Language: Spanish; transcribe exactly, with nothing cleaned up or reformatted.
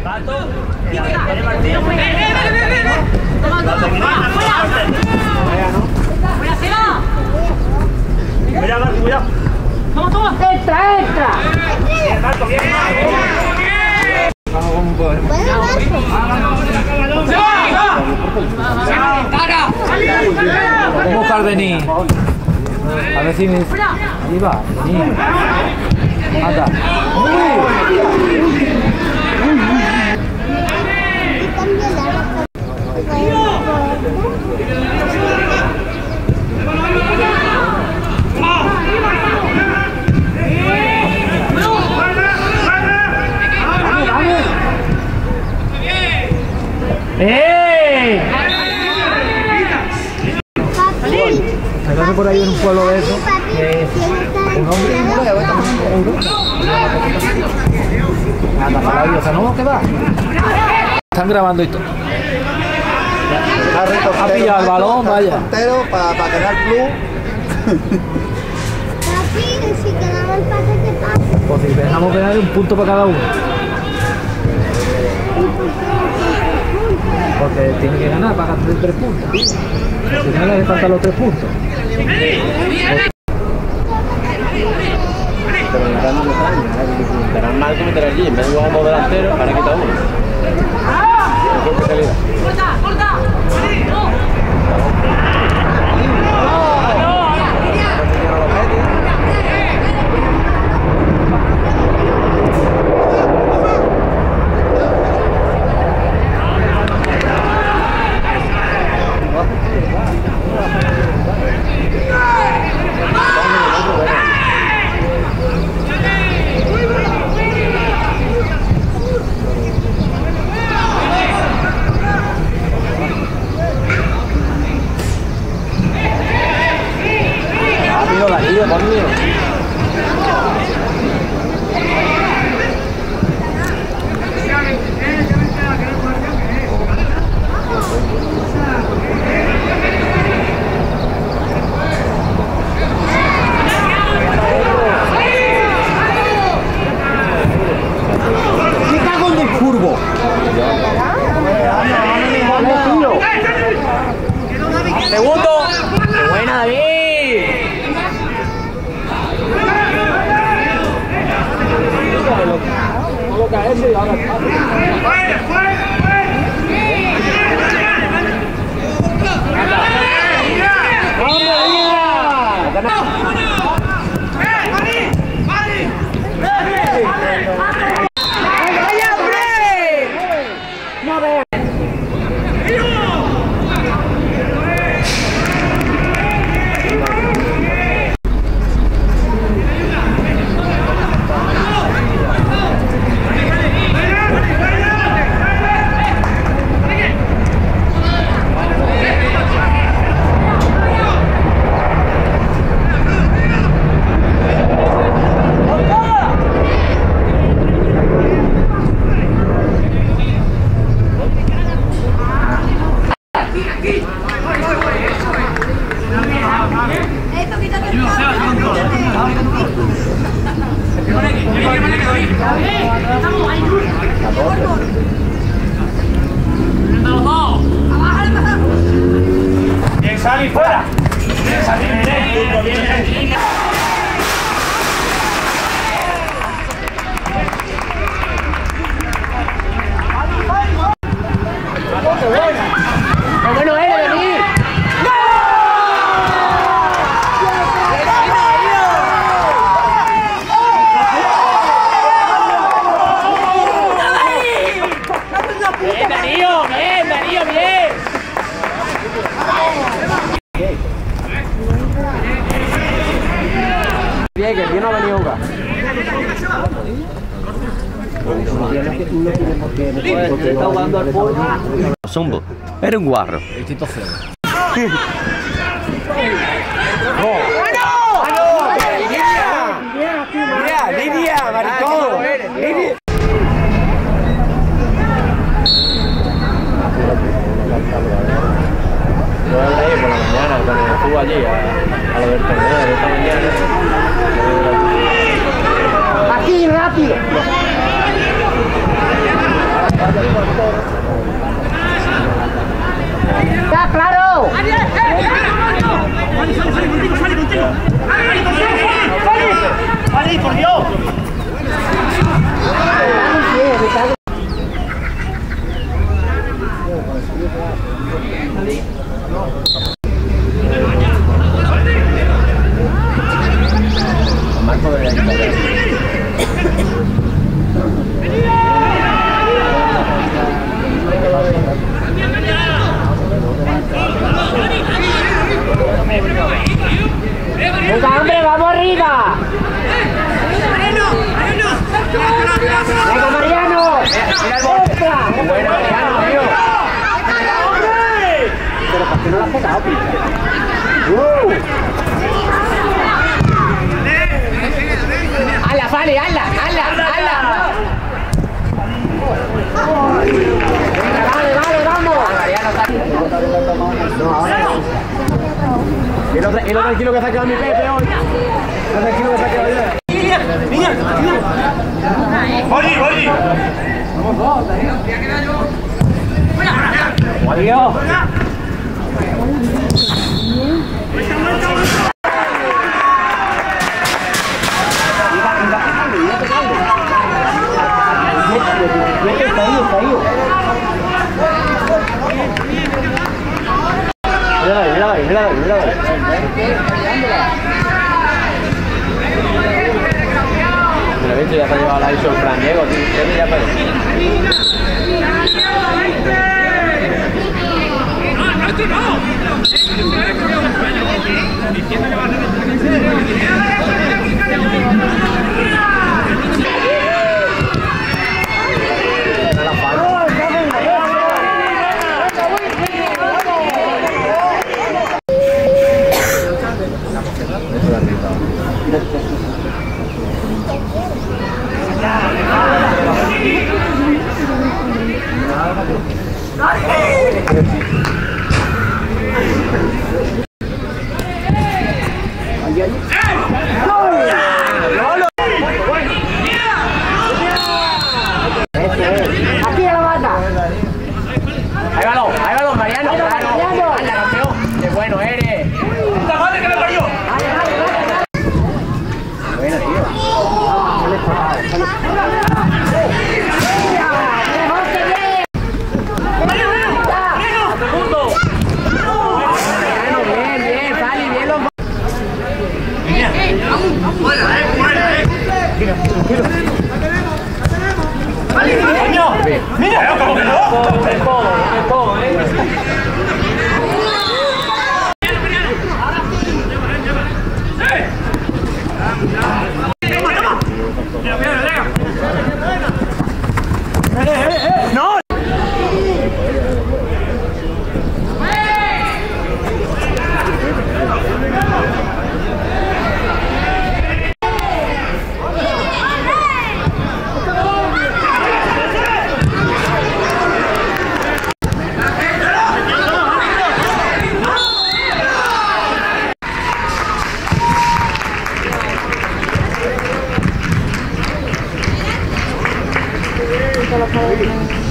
Pato. Tiene Martín. Cuidado, cuidado. Toma, toma. Extra, extra. Bien, Marco, bien. Vamos, vamos, podemos. ¿Cómo Cardenis? A ver si me... Ahí va, vení. Anda. ¡Eh! ¿Acaso por ahí en un pueblo de eso? Eh, un hombre y una mujer, nada, maravillosa, ¿no? ¿Qué va? Están grabando esto. Ha pillado el balón, vaya. Para, para Canal Plus. Papi, si te damos el pase, ¿qué pasa? Pues si dejamos ganar un punto para cada uno. Porque tiene que ganar para ganar tres puntos. Si no le faltan los tres puntos. Pero la verdad no me extraña, meterán mal que meter allí, en vez de un dos delanteros, para quitar uno. Es su especialidad. ¡Corta, corta! La guía, por mí. ¿Qué cago en el curvo? Segundo. ¡Qué buena, David! Puedo caerse y ahora está. Bien, Sali, fuera. Bien, Sali, bien, bien. ¡Bueno, eh, vení! Bien, Darío, bien, Darío, bien. Bien, que el tío no ha venido a jugar. Está jugando al fútbol. Zumbo, era un guarro. Distinto cero. Mira, Lidia, maricón. Lidia. Yo hablé por la mañana cuando estuvo allí a, a lo del torneo de esta mañana. ¡Aquí, rápido! tranquilo, tranquilo que se ha quedado mi Pepe hoy. Está tranquilo que se ha quedado ya. Niña, niña, niña. Oye, oye. Adiós. Mira, mira, mira, mira. Mira, viste, ya se ha llevado la ISO el Fran Diego, tío. ¿Qué ya parece? Aquí a la banda. Ahí va, ahí va, Mariano. Mariano. Anda, campeón. Qué bueno eres. ¡Puta madre que me parió! Bueno, tío. Bien, bien, Fali, bien los... ¡Fuera, eh! ¡Fuera, eh! ¡Coño! ¡Mira! ¡Como que no! Es todo, es todo, ¿eh? ¡No! Thank you.